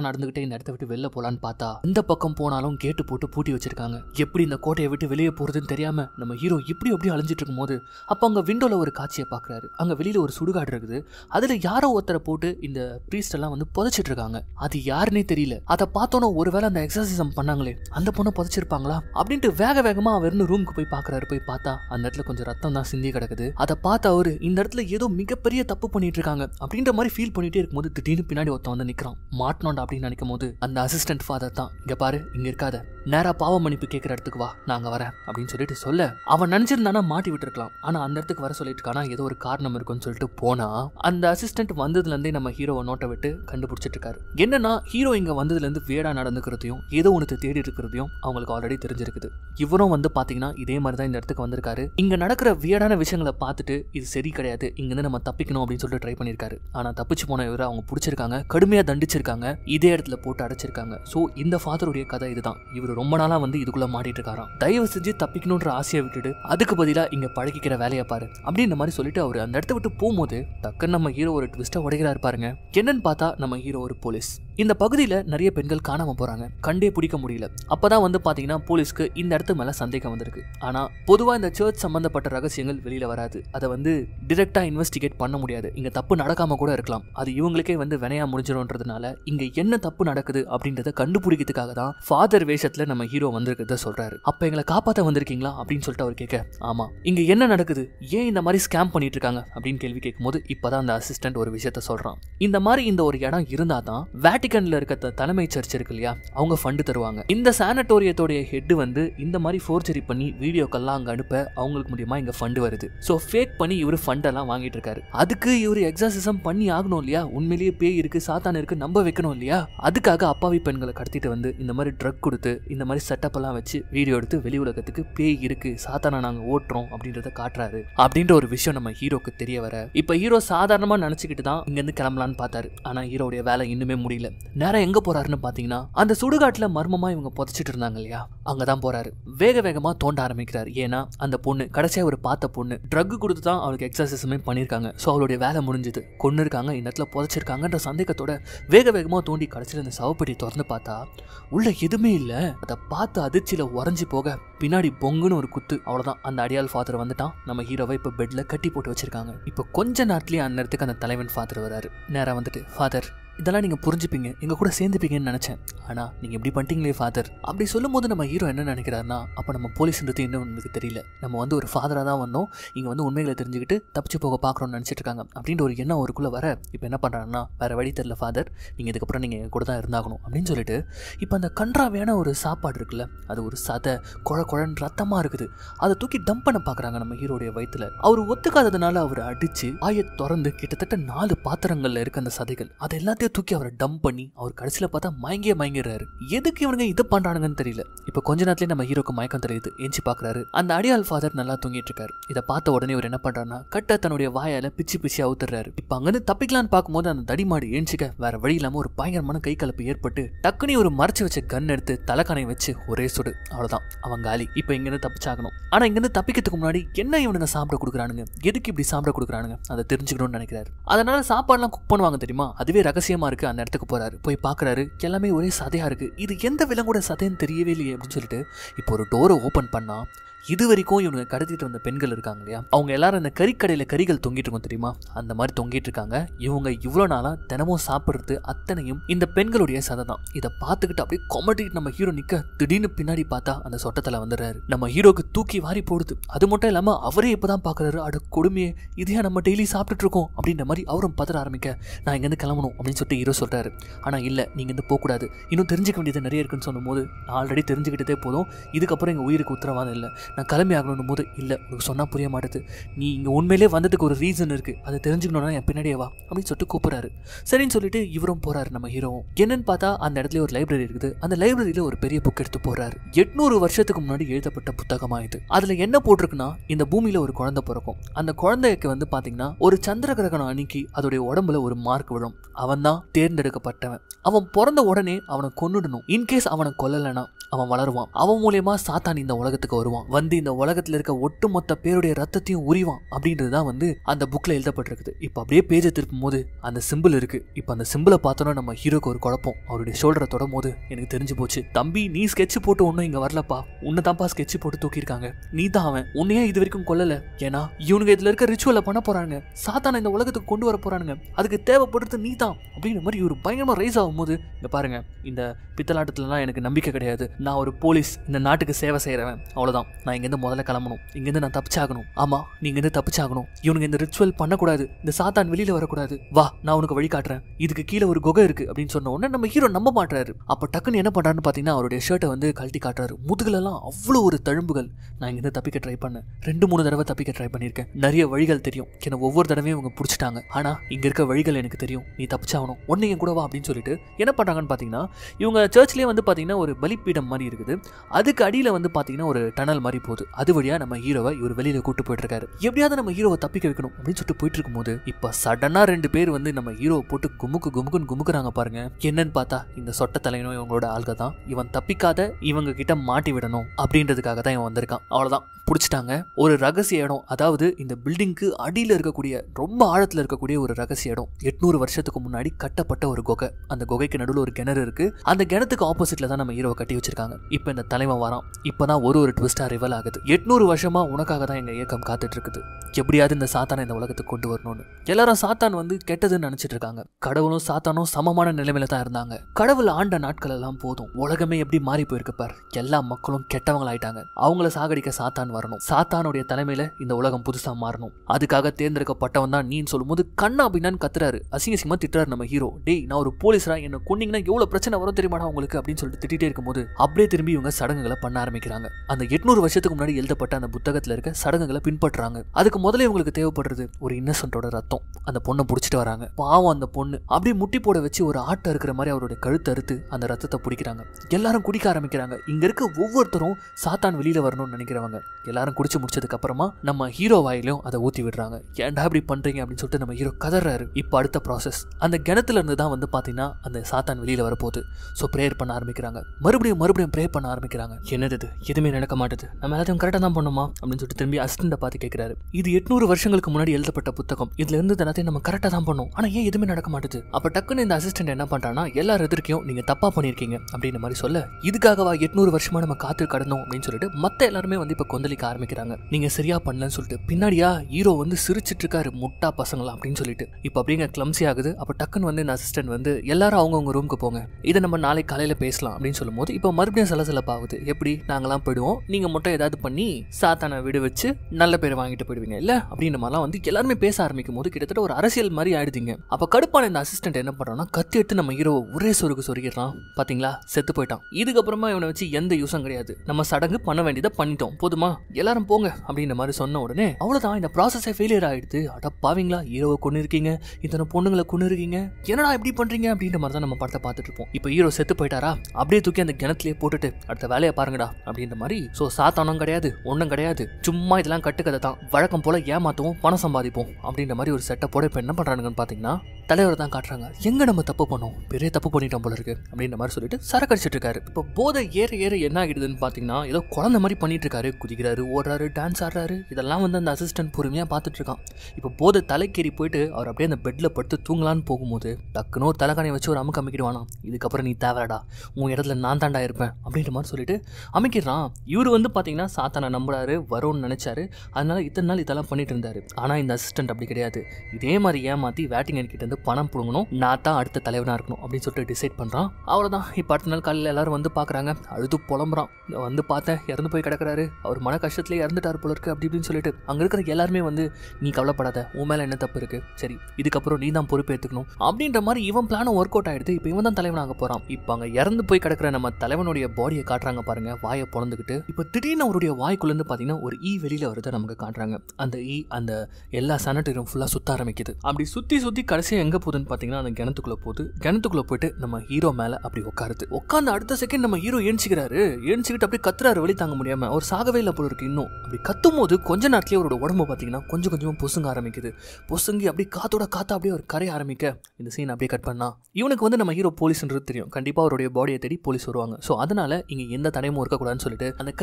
நடந்துகிட்டே இந்த இடத்த விட்டு வெளில போலான்னு பார்த்தா இந்த பக்கம் போனாலும் கேட்டு போட்டு பூட்டி வச்சிருக்காங்க. எப்படி இந்த கோட்டையை விட்டு வெளியே போறதுன்னு தெரியாம நம்ம ஹீரோ இப்படி எப்படி அழிஞ்சிட்டு இருக்கும் போது அப்ப அங்க விண்டோல ஒரு காட்சியை பாக்குறாரு. அங்க வெளியில ஒரு சுடுகாடு இருக்குது. அதுல யாரோ ஒருத்தரை போட்டு இந்த பிரீஸ்ட் எல்லாம் வந்து புதைச்சிட்டு இருக்காங்க. அது யாருன்னே தெரியல. அதை பார்த்தோன்னா ஒருவேளை அந்த எக்ஸர்சைசம் பண்ணாங்களே அந்த பொண்ணை புதைச்சிருப்பாங்களா அப்படின்ட்டு வேக வேகமா அவர் இருந்து ரூமுக்கு போய் பாக்குறாரு. போய் பார்த்தா அந்த இடத்துல கொஞ்சம் ரத்தம் தான் சிந்தி கிடக்குது. அதை பார்த்து அவரு இந்த இடத்துல ஏதோ மிகப்பெரிய தப்பு பண்ணிட்டு இருக்காங்க அப்படின்ற மாதிரி ஃபீல் பண்ணிட்டே இருக்கும்போது திடீர்னு பின்னாடி ஒருத்தன் வந்து நிக்கிறான். மாட்டணும்டா அப்படின்னு நினைக்கும் போது அந்த அசிஸ்டன்ட் ஃபாதர் தான் இங்க பாரு இங்க இருக்காத நேரா பாவ மன்னிப்பு கேட்கிற இடத்துக்கு வா நாங்க வரேன் அப்படின்னு சொல்லிட்டு சொல்ல அவன் நினைச்சிருந்தானா மாட்டி விட்டு இருக்கலாம். ஆனா அந்த இடத்துக்கு வர சொல்லிட்டு இருக்கானா ஏதோ ஒரு காரணம் இருக்குன்னு சொல்லிட்டு போனா அந்த அசிஸ்டன்ட் வந்ததுல இருந்தே நம்ம ஹீரோவை நோட்டை விட்டு கண்டுபிடிச்சிட்டு இருக்காரு. என்னன்னா ஹீரோ இங்க வந்ததுல இருந்து வேடா நடந்துக்கிறதையும் ஏதோ ஒன்று தேடி இருக்கிறதையும் அவங்களுக்கு ஆல்ரெடி தெரிஞ்சிருக்குது. இவரும் வந்து பாத்தீங்கன்னா இதே மாதிரி தான் இந்த இடத்துக்கு வந்திருக்காரு. இங்க நடக்கிற வியடான விஷயங்களை பார்த்துட்டு இது சரி கிடையாது இங்க இருந்து நம்ம தப்பிக்கணும் அப்படின்னு சொல்லிட்டு ட்ரை பண்ணிருக்காரு. ஆனா தப்பிச்சு போன இவரை அவங்க பிடிச்சிருக்காங்க, கடுமையா தண்டிச்சிருக்காங்க, இதே இடத்துல போட்டு அடைச்சிருக்காங்க. சோ இந்த ஃபாதருடைய கதை இதுதான். இவர் ரொம்ப நாளா வந்து இதுக்குள்ள மாட்டிட்டு இருக்காராம். தயவு செஞ்சு தப்பிக்கணும்ன்ற ஆசையை விட்டுட்டு அதுக்கு பதிலா இங்க பழகிக்கிற வேலையை பாரு அப்படின்ற மாதிரி சொல்லிட்டு அவர் அந்த இடத்த விட்டு போகும்போது டக்குன்னு நம்ம ஹீரோ ஒரு ட்விஸ்டா உடைக்கிறாரு பாருங்க. என்னன்னு பார்த்தா நம்ம ஹீரோ ஒரு போலீஸ். இந்த பகுதியில நிறைய பெண்கள் காணாம போறாங்க, கண்டே பிடிக்க முடியல. அப்பதான் வந்து பாத்தீங்கன்னா போலீஸ்க்கு இந்த இடத்து மேல சந்தேகம் வந்திருக்கு. ஆனா பொதுவா இந்த சர்ச் சம்பந்தப்பட்ட ரகசியங்கள் வெளியில வராது. அதை வந்து டிரெக்டா இன்வெஸ்டிகேட் பண்ண முடியாது. இங்க தப்பு நடக்காம கூட இருக்கலாம். அது இவங்களுக்கே வந்து வினையா முடிஞ்சிடும்ன்றதுனால இங்க என்ன தப்பு நடக்குது அப்படின்றத கண்டுபிடிக்கிறதுக்காக தான் ஃபாதர் வேஷத்துல நம்ம ஹீரோ வந்திருக்கிறத சொல்றாரு. அப்ப எங்களை காப்பாத்த வந்திருக்கீங்களா அப்படின்னு சொல்லிட்டு அவர் கேட்க ஆமா இங்க என்ன நடக்குது ஏன் இந்த மாதிரி ஸ்கேம் பண்ணிட்டு இருக்காங்க அப்படின்னு கேள்வி கேட்கும்போது இப்பதான் அந்த அசிஸ்டன்ட் ஒரு விஷயத்த சொல்றான். இந்த மாதிரி இந்த ஒரு இடம் இருந்தா தான் வேட்டிகன்ல இருக்க தலைமை சர்ச் இருக்கு இல்லையா அவங்க ஃபண்டு தருவாங்க. இந்த சானட்டோரியத்தோடைய ஹெட் வந்து இந்த மாதிரி ஃபோர்ஜரி பண்ணி வீடியோக்கெல்லாம் அங்க அனுப்ப அவங்களுக்கு மூலியமா இங்க ஃபண்டு வருது. சோ ஃபேக் பண்ணி இவரு ஃபண்ட் எல்லாம் வாங்கிட்டு இருக்காரு. அதுக்கு இவரு எக்ஸாசிசம் பண்ணி ஆகணும் இல்லையா, உண்மையிலேயே பேய் இருக்கு சாத்தான் இருக்கு நம்ப வைக்கணும் இல்லையா. அதுக்காக அப்பாவி பெண்களை கடத்திட்டு வந்து இந்த மாதிரி ட்ரக் கொடுத்து இந்த மாதிரி செட்டப் எல்லாம் வச்சு வீடியோ எடுத்து வெளி உலகத்துக்கு பேய் இருக்கு சாத்தானை நாங்க ஓட்டுறோம் அப்படின்றத காட்டுறாரு அப்படின்ற ஒரு விஷயம் நம்ம ஹீரோக்கு தெரிய வர இப்ப ஹீரோ சாதாரணமா நினைச்சுக்கிட்டு தான் இங்க இருந்து கிளம்பலான்னு பார்த்தாரு. ஆனா ஹீரோடைய வேலை இன்னுமே முடியல. நேரம் எங்க போறாருன்னு பாத்தீங்கன்னா அந்த சுடுகாட்டுல மர்மமா இவங்க புதைச்சிட்டு இருந்தாங்க இல்லையா அங்கதான் போறாரு. வேக வேகமா தோண்ட ஆரம்பிக்கிறாரு. ஏன்னா அந்த பொண்ணு கடைசியா ஒரு பார்த்த பொண்ணு ட்ரக் கொடுத்து தான் அவளுக்கு எக்ஸர்சைஸுமே பண்ணிருக்காங்க. சோ அவளுடைய வேலை முடிஞ்சது, கொண்டு இருக்காங்க, இந்த இடத்துல புதைச்சிருக்காங்கன்ற சந்தேகத்தோட வேக வேகமா தோண்டி கடைசியில் இந்த சவப்பெட்டி திறந்து பார்த்தா உள்ள எதுவுமே இல்ல. அதை பார்த்து அதிர்ச்சியில உறைஞ்சி போக பின்னாடி பொங்குன்னு ஒரு குத்து. அவ்வளவுதான், அந்த அடியால் ஃபாதர் வந்துட்டான். நம்ம ஹீரோவை இப்ப பெட்ல கட்டி போட்டு வச்சிருக்காங்க. இப்ப கொஞ்ச நேரத்திலேயே அந்த நேரத்துக்கு அந்த தலைவன் ஃபாதர் வராரு. நேரா வந்துட்டு ஃபாதர் இதெல்லாம் நீங்கள் புரிஞ்சுப்பீங்க, எங்கள் கூட சேர்ந்துப்பீங்கன்னு நினச்சேன், ஆனால் நீங்கள் இப்படி பண்ணிட்டீங்களே ஃபாதர் அப்படி சொல்லும் போது நம்ம ஹீரோ என்ன நினைக்கிறாருன்னா அப்போ நம்ம போலீஸ்ன்றது இன்னும் நமக்கு தெரியல, நம்ம வந்து ஒரு ஃபாதராக தான் வந்தோம், இங்கே வந்து உண்மைகளை தெரிஞ்சுக்கிட்டு தப்பிச்சு போக பார்க்குறோன்னு நினச்சிட்டு இருக்காங்க அப்படின்ற ஒரு எண்ணம் அவருக்குள்ளே வர இப்போ என்ன பண்ணுறாங்கன்னா வேறு வழி தெரியல ஃபாதர், நீங்கள் இதுக்கப்புறம் நீங்கள் எங்கள் கூட தான் இருந்தாகணும் அப்படின்னு சொல்லிட்டு இப்போ அந்த கன்றாவியான ஒரு சாப்பாடு இருக்குல்ல, அது ஒரு சதை குழ குழன்னு ரத்தமாக இருக்குது, அதை தூக்கி டம்ப் பண்ண பார்க்குறாங்க நம்ம ஹீரோடைய வயிற்றுல. அவர் ஒத்துக்காததுனால அவர் அடித்து ஆயை திறந்து கிட்டத்தட்ட நாலு பாத்திரங்களில் இருக்க அந்த சதைகள் அதை எல்லாத்தையும் தூக்கி அவரை டம்ப் பண்ணி அவர் கடைசியில் பார்த்தா மயங்கிய மயங்கிடுறாரு. எதுக்கு இவனுங்க இதை பண்றானுங்கன்னு தெரியல. இப்போ கொஞ்ச நேரத்திலே நம்ம ஹீரோக்கு மயக்கம் தெரியுது. ஏஞ்சி பார்க்குறாரு, அந்த அடியால் ஃபாதர் நல்லா தூங்கிட்டு இருக்காரு. இதை பார்த்த உடனே அவர் என்ன பண்றாருன்னா கட்ட தன்னுடைய வாயால பிச்சு பிச்சு அவுத்துறாரு. இப்போ அங்கிருந்து தப்பிக்கலான்னு பார்க்கும்போது அந்த தடிமாடு ஏஞ்சிக்க வேற வழி இல்லாம ஒரு பயங்கரமான கை கலப்பு ஏற்பட்டு டக்குனி ஒரு மறைச்சு வச்ச கன் எடுத்து தலைக்கணை வச்சு ஒரே சுடு, அவ்வளவுதான் அவன் காலி. இப்போ இங்கிருந்து தப்பிச்சாகணும். ஆனா இங்கிருந்து தப்பிக்கிறதுக்கு முன்னாடி என்ன இவனுங்க சாப்பிட கொடுக்குறானுங்க, எதுக்கு இப்படி சாப்பிட கொடுக்குறானுங்க அதை தெரிஞ்சுக்கணும்னு நினைக்கிறாரு. அதனால சாப்பாடுலாம் குக் பண்ணுவாங்க தெரியுமா, அதுவே ரகசியமா இருக்கு. அந்த இடத்துக்கு போறாரு, போய் பாக்குறாரு எல்லாமே ஒரே சதையா இருக்கு, இது எந்த விலங்கோட சதைன்னு தெரியவே இல்லையே அப்படின்னு சொல்லிட்டு இப்போ ஒரு டோரை ஓபன் பண்ணா இது வரைக்கும் இவங்க கடத்திட்டு வந்த பெண்கள் இருக்காங்க இல்லையா, அவங்க எல்லாரும் இந்த கறிக்கடையில கறிகள் தொங்கிட்டு இருக்கும் தெரியுமா, அந்த மாதிரி தொங்கிட்டு இருக்காங்க. இவங்க இவ்வளவு நாளா தினமும் சாப்பிடுறது அத்தனையும் இந்த பெண்களுடைய சதை தான். இதை பார்த்துக்கிட்டு அப்படியே கொமட்டிட்டு நம்ம ஹீரோ நிக்க திடீர்னு பின்னாடி பார்த்தா அந்த சொட்டத்துல வந்துடுறாரு. நம்ம ஹீரோக்கு தூக்கி வாரி போடுது. அது மட்டும் இல்லாம அவரே இப்பதான் பாக்குறாரு, அட கொடுமையே இதையா நம்ம டெய்லி சாப்பிட்டுட்டு இருக்கோம் அப்படின்ற மாதிரி அவரும் பதற ஆரம்பிக்க நான் இங்க இருந்து கிளம்பணும் அப்படின்னு சொல்லிட்டு ஹீரோ சொல்றாரு. ஆனா இல்ல நீங்க இருந்து போக கூடாது, இன்னும் தெரிஞ்சுக்க வேண்டியது நிறைய இருக்குன்னு சொல்லும் போது ஆல்ரெடி தெரிஞ்சுக்கிட்டதே போதும், இதுக்கப்புறம் எங்க உயிருக்கு உத்தரவாதம் இல்லை, நான் கிளம்பி ஆகணும் போது இல்லை உனக்கு சொன்னால் புரிய மாட்டேது, நீ இங்கே உண்மையிலே வந்ததுக்கு ஒரு ரீசன் இருக்குது, அதை தெரிஞ்சுக்கணும்னா என் பின்னாடியே வா அப்படின்னு சொல்லிட்டு கூப்பிட்றாரு. சரின்னு சொல்லிட்டு இவரும் போறாரு. நம்ம ஹீரோவும் என்னன்னு பார்த்தா அந்த இடத்துல ஒரு லைப்ரரி இருக்குது. அந்த லைப்ரரியில ஒரு பெரிய புக் எடுத்து போறாரு. எட்நூறு வருஷத்துக்கு முன்னாடி எழுதப்பட்ட புத்தகமா இது. அதுல என்ன போட்டிருக்குன்னா இந்த பூமியில ஒரு குழந்தை பிறக்கும், அந்த குழந்தைக்கு வந்து பாத்தீங்கன்னா ஒரு சந்திர கிரகணம் அன்னைக்கு அதோடைய உடம்புல ஒரு மார்க் விழும், அவன் தான் தேர்ந்தெடுக்கப்பட்டவன், அவன் பிறந்த உடனே அவனை கொன்னுடணும், இன்கேஸ் அவனை கொல்லலைன்னா அவன் வளருவான், அவன் மூலியமா சாத்தான் இந்த உலகத்துக்கு வருவான், வந்து வந்து இந்த உலகத்துல இருக்க ஒட்டுமொத்த பேருடைய ரத்தத்தையும் உரிவான் அப்படின்றதுதான் வந்து அந்த புக்ல எழுதப்பட்டிருக்குது. இப்ப அப்படியே பேஜை திருப்பும் போது அந்த சிம்பிள் இருக்கு. இப்ப அந்த சிம்பிளை பார்த்தோன்னா நம்ம ஹீரோக்கு ஒரு குழப்பம். அவருடைய ஷோல்டரை தொடும் போது எனக்கு தெரிஞ்சு போச்சு, தம்பி நீ ஸ்கெட்ச் போட்டு ஒன்னும் இங்க வரலப்பா, உன்னை தான்ப்பா ஸ்கெட்ச் போட்டு தூக்கிருக்காங்க, நீ தான் அவன், உன்னையே இது வரைக்கும் கொல்லல. ஏன்னா இவனுக்கு இதுல இருக்க ரிச்சுவலை பண்ண போறாங்க, சாத்தான இந்த உலகத்துக்கு கொண்டு வர போறானுங்க, அதுக்கு தேவைப்படுறது நீ தான் அப்படின்ற மாதிரி ஒரு பயங்கரமா ரைஸ் ஆகும் போது, இங்க பாருங்க இந்த பித்தலாட்டத்துலலாம் எனக்கு நம்பிக்கை கிடையாது, நான் ஒரு போலீஸ், இந்த நாட்டுக்கு சேவை செய்யறவன், அவ்வளவுதான், நான் இங்கிருந்து முதல்ல கிளம்பணும், இங்கிருந்து நான் தப்பிச்சாகணும். ஆமா நீங்க இருந்து தப்பிச்சாகணும், இவனுக்கு இந்த ரிச்சுவல் பண்ணக்கூடாது, இந்த சாத்தான் வெளியில வரக்கூடாது, வா நான் உனக்கு வழி காட்டுறேன், இதுக்கு கீழே ஒரு குகை இருக்கு அப்படின்னு சொன்ன உடனே நம்ம ஹீரோ நம்ப மாட்டாரு. அப்ப டக்குன்னு என்ன பண்றாருன்னு பாத்தீங்கன்னா அவருடைய ஷர்ட்டை வந்து கழட்டி காட்டுறாரு. முதுகுல எல்லாம் அவ்வளவு ஒரு தழும்புகள். நான் இங்கிருந்து தப்பிக்க ட்ரை பண்ணேன், ரெண்டு மூணு தடவை தப்பிக்க ட்ரை பண்ணிருக்கேன், நிறைய வழிகள் தெரியும், ஏன்னா ஒவ்வொரு தடவையும் இவங்க பிடிச்சிட்டாங்க, ஆனா இங்க இருக்க வழிகள் எனக்கு தெரியும், நீ தப்பிச்சாகணும், உடனே என் கூட வா அப்படின்னு சொல்லிட்டு என்ன பண்றாங்கன்னு பாத்தீங்கன்னா இவங்க சர்ச்லயே வந்து பாத்தீங்கன்னா ஒரு பலிப்பீடம் மாதிரி இருக்குது, அதுக்கு அடியில வந்து பாத்தீங்கன்னா ஒரு டனல் மாதிரி போகுது, அது வழியா நம்ம ஹீரோவை இவர் வெளியில கூட்டு போயிட்டு இருக்காரு. எப்படியாவது நம்ம ஹீரோவை தப்பிக்க வைக்கணும் அப்படின்னு சொல்லிட்டு போயிட்டு இருக்கும் போது இப்ப சடனா ரெண்டு பேர் வந்து நம்ம ஹீரோவை போட்டு குமுக்கு குமுக்குன்னு குமுக்குறாங்க பாருங்க. என்னன்னு பார்த்தா இந்த சொட்ட தலைவனும் இவங்களோட ஆள்க தான், இவன் தப்பிக்காத இவங்க கிட்ட மாட்டி விடணும் அப்படின்றதுக்காக தான் இவன் வந்திருக்கான். அவ்வளவுதான், பிடிச்சிட்டாங்க. ஒரு ரகசிய இடம், அதாவது இந்த பில்டிங்க்கு அடியில் இருக்கக்கூடிய ரொம்ப ஆழத்தில் இருக்கக்கூடிய ஒரு ரகசிய இடம், எட்நூறு வருஷத்துக்கு முன்னாடி கட்டப்பட்ட ஒரு குகை, அந்த குகைக்கு நடுவில் ஒரு கிணறு இருக்கு, அந்த கிணத்துக்கு ஆப்போசிட்ல தான் நம்ம ஹீரோவை கட்டி வச்சிருக்காங்க. இப்போ இந்த தலைவன் வரான், இப்பதான் ஒரு ஒரு ட்விஸ்டா ரிவல் ஆகுது. எட்நூறு வருஷமா உனக்காக தான் எங்க இயக்கம் காத்துட்டு இருக்குது, எப்படியாவது இந்த சாத்தானை இந்த உலகத்துக்கு கொண்டு வரணும்னு. எல்லாரும் சாத்தான் வந்து கெட்டதுன்னு நினைச்சிட்டு இருக்காங்க, கடவுளும் சாத்தானும் சமமான நிலைமையில தான் இருந்தாங்க. கடவுள் ஆண்ட நாட்கள் எல்லாம் போதும், உலகமே எப்படி மாறி போயிருக்கு பார், எல்லா மக்களும் கெட்டவங்களாயிட்டாங்க, அவங்கள சாகடிக்க சாத்தான் வரணும், சாத்தானுடைய தலைமையில இந்த உலகம் புதுசா மாறணும், அதுக்காக தேர்ந்தெடுக்கப்பட்டவன் தான் நீன்னு சொல்லும் போது கண்ணா அப்படின்னு கத்துறாரு, அசிங்க அசிங்கமா திட்டுறாரு நம்ம ஹீரோ. டேய் நான் ஒரு போலீஸ்ரா, என்ன கொன்னீங்கன்னா எவ்வளவு பிரச்சனை வரும் தெரியுமாடா உங்களுக்கு அப்படின்னு சொல்லிட்டு திட்டிட்டே இருக்கும்போது அப்படியே திரும்பி இவங்க சடங்குகளை பண்ண ஆரம்பிக்கிறாங்க. அந்த எட்நூறு வருஷத்துக்கு முன்னாடி எழுதப்பட்ட அந்த புத்தகத்துல இருக்க சடங்குகளை பின்பற்றுறாங்க. அதுக்கு முதல்ல இவங்களுக்கு தேவைப்படுறது ஒரு இன்னசென்ட்டோட ரத்தம். அந்த பொண்ணை புடிச்சிட்டு வராங்க, பாவம் அந்த பொண்ணு அப்படியே முட்டி போட வச்சு ஒரு ஆட்டை இருக்கிற மாதிரி அவருடைய கழுத்தை அறுத்து அந்த ரத்தத்தை பிடிக்கிறாங்க. எல்லாரும் குடிக்க ஆரம்பிக்கிறாங்க. இங்க இருக்க ஒவ்வொருத்தரும் சாத்தான் வெளியில வரணும்னு நினைக்கிறவங்க எல்லாரும் குடிச்சு முடிச்சதுக்கு அப்புறமா நம்ம ஹீரோ வாயிலையும் அதை ஊத்தி விடுறாங்க. ஏன்டா இப்படி பண்றீங்க அப்படின்னு சொல்லிட்டு நம்ம ஹீரோ கதறாரு. இப்போ அடுத்த ப்ராசஸ், அந்த கிணத்துல இருந்து தான் வந்து பாத்தீங்கன்னா அந்த சாத்தான் வெளியில வரப்போகுது. ஸோ ப்ரேயர் பண்ண ஆரம்பிக்கிறாங்க, மறுபடியும் மறுபடியும் ப்ரே பண்ண ஆரம்பிக்கிறாங்க. என்னது எதுவுமே நடக்க மாட்டேது, நம்ம எல்லாத்தையும் கரெக்டாக தான் பண்ணுமா அப்படின்னு சொல்லிட்டு திரும்பி அசிஸ்டண்ட்டை பார்த்து கேட்கிறாரு. இது எட்நூறு வருஷங்களுக்கு முன்னாடி எழுதப்பட்ட புத்தகம், இதுல இருந்து எல்லாத்தையும் நம்ம கரெக்டாக தான் பண்ணோம், ஆனா ஏன் எதுவுமே நடக்க மாட்டேது. அப்ப டக்குன்னு இந்த அசிஸ்டன்ட் என்ன பண்றான்னா எல்லாரும் எதிர்க்கையும் நீங்க தப்பா பண்ணிருக்கீங்க அப்படின்னு மாதிரி சொல்ல, இதுக்காகவா எட்நூறு வருஷமா நம்ம காத்து கடந்தோம் அப்படின்னு சொல்லிட்டு மத்த எல்லாருமே வந்து இப்ப கொந்தளிக்க ஆரம்பிக்கிறாங்க. நீங்க சரியா பண்ணலன்னு சொல்லிட்டு பின்னாடியா ஹீரோ வந்து சிரிச்சிட்டு இருக்காரு, முட்டா பசங்களா அப்படின்னு சொல்லிட்டு. இப்ப அப்படிங்க கிளம்சி ஆகுது. அப்ப டக்குன்னு வந்து இந்த அசிஸ்டன்ட் வந்து எல்லாரும் அவங்கவுங்க ரூமுக்கு போங்க, இதை நம்ம நாளைக்கு காலையில பேசலாம் அப்படின்னு சொல்லும் போது இப்ப மறுபடியும் சலசலப்பாகுது. எப்படி நாங்கெல்லாம் போயிடுவோம், நீங்க மட்டும் ஏதாவது பண்ணி சாத்தான விடு வச்சு நல்ல பேர் வாங்கிட்டு போயிடுவீங்க இல்ல அப்படின்ற மாதிரிலாம் வந்து எல்லாருமே பேச ஆரம்பிக்கும் போது கிட்டத்தட்ட ஒரு அரசியல் மாதிரி ஆயிடுதுங்க. அப்ப கடுப்பான இந்த அசிஸ்டன்ட் என்ன பண்றான்னா கத்தி எடுத்து நம்ம ஹீரோ ஒரே சொருக்கு சொருகிடலாம். பாத்தீங்களா செத்து போயிட்டான், இதுக்கப்புறமா இவனை வச்சு எந்த யூஸும் கிடையாது, நம்ம சடங்கு பண்ண வேண்டியதை பண்ணிட்டோம், போதுமா எல்லாரும் போங்க அப்படின்ற மாதிரி சொன்ன உடனே அவ்வளவுதான், இந்த ப்ராசஸே ஃபெயிலியர் ஆயிடுது. அட பாவீங்களா, ஹீரோவை கொண்டு இருக்கீங்க, இத்தனை பொண்ணுங்களை கொண்டு இருக்கீங்க, என்னடா இப்படி பண்றீங்க அப்படின்ற மாதிரி தான் நம்ம படத்தை பார்த்துட்டு இருப்போம். இப்போ ஹீரோ செத்து போயிட்டாரா, அப்படியே தூக்கி அந்த கிணத்துலயே போட்டுட்டு அடுத்த வேலையை பாருங்கடா அப்படின்ற மாதிரி. சோ சாத்தானும் கிடையாது ஒன்னும் கிடையாது, சும்மா இதெல்லாம் கட்டுக்கதை தான், வழக்கம் போல ஏமாத்துவோம் பணம் சம்பாதிப்போம் அப்படின்ற மாதிரி ஒரு செட்டப்போட இப்போ என்ன பண்றானுங்கன்னு பாத்தீங்கன்னா தலைவர் தான் காட்டுறாங்க. எங்க நம்ம தப்பு பண்ணோம், பெரிய தப்பு பண்ணிட்டோம் போல இருக்கு அப்படின்ற மாதிரி சொல்லிட்டு சரக்கு அடிச்சிட்டு இருக்காரு. இப்போ போதை ஏற ஏற என்ன ஆகிடுதுன்னு பாத்தீங்கன்னா ஏதோ குழந்தை மாதிரி பண்ணிட்டு இருக்காரு, குதிக்கிறாரு, ஓடுறாரு, டான்ஸ் ஆடுறாரு. இதெல்லாம் வந்து அந்த அசிஸ்டன்ட் பொறுமையா பார்த்துட்டு இருக்கான். இப்போ போதை தலைக்கேறி போயிட்டு அவர் அப்படியே அந்த பெட்ல படுத்து தூங்கலான்னு போகும்போது டக்குன்னு ஒரு தலைகாணியை வச்சு ஒரு அமுக்கு அமைக்கிடுவானா, இதுக்கப்புறம் நீ தேவைடா, உன் இடத்துல நான் தாண்டா இருப்பேன் அப்படின்ற மாதிரி சொல்லிட்டு அமைக்கிறான். இவரு வந்து பாத்தீங்கன்னா சாத்தானை நம்புறாரு, வரும்னு நினைச்சாரு, அதனால இத்தனை நாள் இதெல்லாம் பண்ணிட்டு இருந்தாரு. ஆனா இந்த அசிஸ்டன்ட் அப்படி கிடையாது, இதே மாதிரி ஏமாத்தி வேட்டிங்கன் கிட்ட இருந்து பணம் புடுங்கணும், நான் தான் அடுத்த தலைவனா இருக்கணும் அப்படின்னு சொல்லிட்டு டிசைட் பண்றான். அவ்வளவுதான். இப்ப அடுத்த நாள் காலையில் எல்லாரும் வந்து பாக்குறாங்க, அழுது புலம்புறான். வந்து பார்த்தேன் இறந்து போய் கிடக்குறாரு, அவர் மன கஷ்டத்திலே இறந்துட்டாரு போல இருக்கு அப்படி இப்படின்னு சொல்லிட்டு அங்க இருக்கிற எல்லாருமே வந்து நீ கவலைப்படாத, உன் மேல என்ன தப்பு இருக்கு, சரி இதுக்கப்புறம் நீ தான் பொறுப்பு ஏத்துக்கணும் அப்படின்ற மாதிரி இவன் பிளானும் ஒர்க் அவுட் ஆயிடுது. இப்போ இவன் தான் தலைவனாக போறான். இப்போ அங்க இறந்து போய் கிடக்குற நம்ம தலைவனுடைய பாடியை காட்டுறாங்க பாருங்க, வாயை பொழந்துக்கிட்டு. இப்போ திடீர்னு அவருடைய வாய்க்குள்ள இருந்து பாத்தீங்கன்னா ஒரு ஈ வெளியில வருது நமக்கு காட்டுறாங்க. அந்த ஈ அந்த எல்லா சானிட்டரியும் ஃபுல்லா சுத்த ஆரம்பிக்குது. அப்படி சுத்தி சுத்தி கடைசியா எங்க போகுதுன்னு பாத்தீங்கன்னா அந்த கிணத்துக்குள்ள போகுது. கிணத்துக்குள்ள போயிட்டு நம்ம ஹீரோ மேல அப்படி உட்காருது. உட்காந்து அடுத்த செகண்ட் நம்ம ஹீரோ ஏஞ்சிக்கிறாரு. ஏஞ்சிக்கிட்டு அப்படியே கத்துறாரு, வழி தாங்க முடியாம. அவர் சாகவே இல்லை போல இருக்கு இன்னும். அப்படி கத்தும் போது கொஞ்ச நேரத்திலேயே அவரோட உடம்பு பாத்தீங்கன்னா கொஞ்சம் கொஞ்சமா பொசுங்க ஆரம்பிக்குது. பொசுங்கி அப்படியே காத்தோட காத்தா அப்படியே ஒரு கரைய ஆரம்பிக்க இந்த சீன் அப்படியே கட் பண்ணா இவனுக்கு வந்து நம்ம ஹீரோ போலீஸ்ன்றது தெரியும். கண்டிப்பா அவருடைய பாடியை தேடி போலீஸ் வருவாங்க. ஸோ அதனால இங்க எந்த தடையும் இருக்கக்கூடாதுன்னு சொல்லிட்டு அந்த கறிக்காக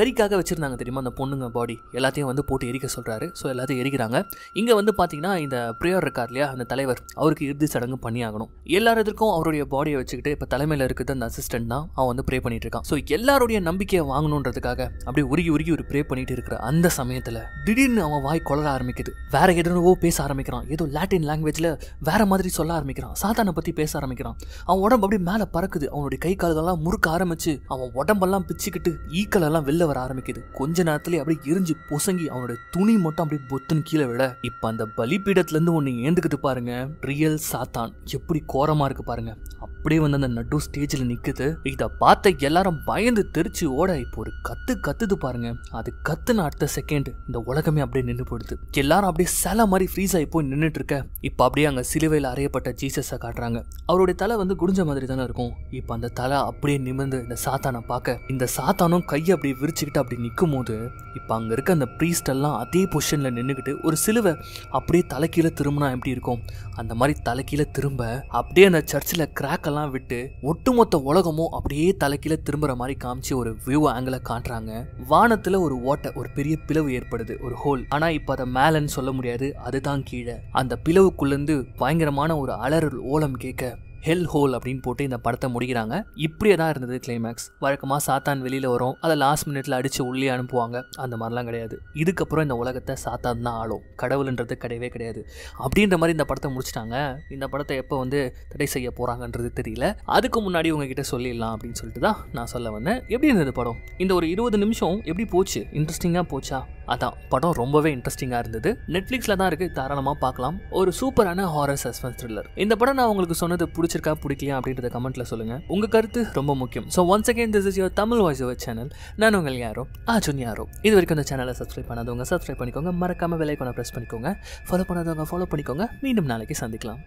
வச்சிருந்தாங்க தெரியுமா அந்த பொண்ணுங்க பாடி எல்லாத்தையும் வந்து போட்டு எரிக்க சொல்றாரு. ஸோ எல்லாத்தையும் எரிக்கிறாங்க. இங்க வந்து பாத்தீங்கன்னா இந்த பிரியர் இருக்கார் இல்லையா அந்த தலைவர், அவருக்கு இறுதி சடங்கு பண்ணி ஆகணும். எல்லாருக்கும் அவருடைய பாடியை வச்சுக்கிட்டு இப்ப தலைமையில இருக்குது அந்த அசிஸ்டன்ட் தான் அவன் வந்து ப்ரே பண்ணிட்டு இருக்கான். ஸோ எல்லாருடைய நம்பிக்கையை வாங்கணுன்றதுக்காக அப்படியே உருகி உருகி ஒரு ப்ரே பண்ணிட்டு இருக்கிற அந்த சமயத்துல திடீர்னு அவன் வாய் கொளர ஆரம்பிக்குது. வேற எதுனவோ பேச ஆரம்பிக்கிறான். ஏதோ லாட்டின் லாங்குவேஜ்ல வேற மாதிரி சொல்ல ஆரம்பிக்கிறான். சாத்தானை பத்தி பேச ஆரம்பிக்கிறான். அவன் உடம்பு அப்படியே மேல பறக்குது. அவனுடைய கை கால்கள்லாம் முறுக்க ஆரம்பிச்சு அவன் உடம்பெல்லாம் பிச்சுக்கிட்டு ஈக்கள் எல்லாம் வெளில வர ஆரம்பிக்குது. கொஞ்ச நேரத்துல அப்படியே எரிஞ்சு பொசங்கி அவனுடைய துணி மட்டும் அப்படியே பொத்துன்னு கீழே விட இப்ப அந்த பலிபீடத்துல இருந்து ஒண்ணு ஏந்துக்கிட்டு பாருங்க. ரியல் சாத்தான் எப்படி கோரமா இருக்கு பாருங்க. அப்படியே வந்து அந்த நடு ஸ்டேஜ்ல நிக்குது. இத பார்த்த எல்லாரும் பயந்து தெரிச்சு ஓட இப்போ ஒரு கத்து கத்துது பாருங்க. அது கத்துன அடுத்த செகண்ட் இந்த உலகமே அப்படியே நின்று போயிடுது. எல்லாரும் அப்படியே சில மாதிரி ஃப்ரீஸ் ஆகி போய் நின்றுட்டு இருக்க இப்ப அப்படியே அங்க சிலுவையில் அறையப்பட்ட ஜீசஸை காட்டுறாங்க. அவருடைய தலை வந்து குடிஞ்ச மாதிரி தானே இருக்கும். இப்ப அந்த தலை அப்படியே நிமிர்ந்து இந்த சாத்தானை பார்க்க இந்த சாத்தானும் கையை அப்படியே விரிச்சுக்கிட்டு அப்படி நிற்கும் போது இப்ப அங்க இருக்க அந்த பிரீஸ்ட் எல்லாம் அதே பொசிஷன்ல நின்றுக்கிட்டு ஒரு சிலுவை அப்படியே தலைக்கீழ திரும்பினா எப்படி இருக்கும் அந்த மாதிரி தலைக்கீழ திரும்ப அப்படியே அந்த சர்ச்சில் கிராக் எல்லாம் விட்டு ஒட்டுமொத்த உலகமும் அப்படியே தலைக்கீழ திரும்புற மாதிரி காமிச்சு ஒரு வியூ ஆங்கிள காட்டுறாங்க. வானத்துல ஒரு ஓட்டை ஒரு பெரிய பிளவு ஏற்படுது, ஒரு ஹோல். ஆனா இப்ப அதை மேலன்னு சொல்ல முடியாது, அதுதான் கீழே. அந்த பிளவுக்குள்ள இருந்து பயங்கரமான ஒரு அலறல் ஓலம் கேட்க ஹெல் ஹோல் அப்படின்னு போட்டு இந்த படத்தை முடிக்கிறாங்க. இப்படியே தான் இருந்தது கிளைமேக்ஸ். வழக்கமாக சாத்தான் வெளியில் வரும், அதை லாஸ்ட் மினிட்ல அடித்து உள்ளே அனுப்புவாங்க. அந்த மாதிரிலாம் கிடையாது. இதுக்கப்புறம் இந்த உலகத்தை சாத்தான் தான் ஆளும், கடவுள்ன்றது கிடையவே கிடையாது அப்படின்ற மாதிரி இந்த படத்தை முடிச்சிட்டாங்க. இந்த படத்தை எப்போ வந்து தடை செய்ய போகிறாங்கன்றது தெரியல. அதுக்கு முன்னாடி உங்ககிட்ட சொல்லிடலாம் அப்படின்னு சொல்லிட்டு தான் நான் சொல்ல வந்தேன். எப்படி இருந்தது படம்? இந்த ஒரு இருபது நிமிஷம் எப்படி போச்சு? இன்ட்ரெஸ்டிங்காக போச்சா? அதான் படம் ரொம்பவே இன்ட்ரெஸ்டிங்காக இருந்தது. நெட்ஃப்ளிக்ஸில் தான் இருக்குது, தாராளமாக பார்க்கலாம். ஒரு சூப்பரான ஹாரர் சஸ்பென்ஸ் த்ரில்லர். இந்த படம் நான் உங்களுக்கு சொன்னது பிடிச்சிருக்கா பிடிக்கலையா அப்படின்றத கமெண்ட்ல சொல்லுங்க. உங்க கருத்து ரொம்ப முக்கியம். So once again this is your Tamil voice over channel. நான் உங்கள் யாரோ ஆஜுன் யாரோ. இது வரைக்கும் இந்த சேனலை சப்ஸ்கிரைப் பண்ணாதவங்க சப்ஸ்கிரைப் பண்ணிக்கோங்க. மறக்காம பெல் ஐகானை பிரஸ் பண்ணிக்கோங்க. ஃபாலோ பண்ணாதவங்க ஃபாலோ பண்ணிக்கோங்க. மீண்டும் நாளைக்கு சந்திக்கலாம்.